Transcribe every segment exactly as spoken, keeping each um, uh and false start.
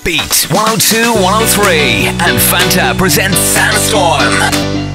Beat one oh two, one oh three and Fanta presents Sandstorm.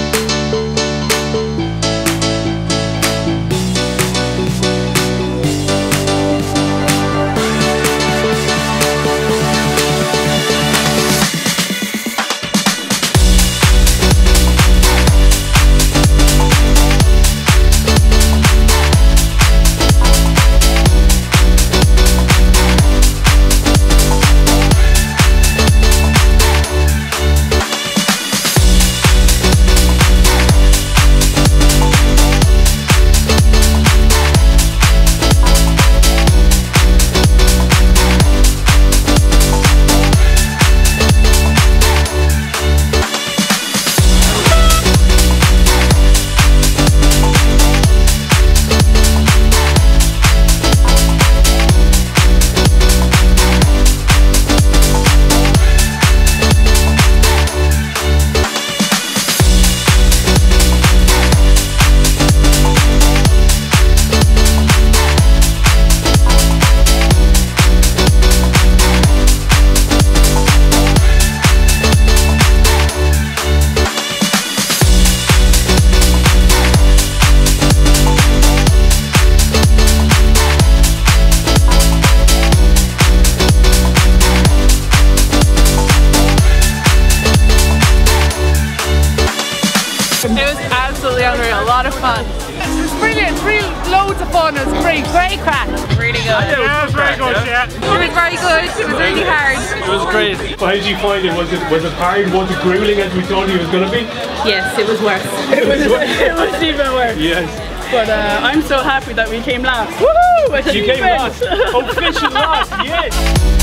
It was absolutely unreal, a lot of fun. It was brilliant, really loads of fun, it was great, great crack. Really good. Yeah, it was very good, yeah. It was very good, it was really hard. It was great. How did you find it? Was it was it hard? Was it grueling as we thought it was going to be? Yes, it was worse. It was It was even worse. Yes. But uh, I'm so happy that we came last. Woohoo! You came last. Official last, yes.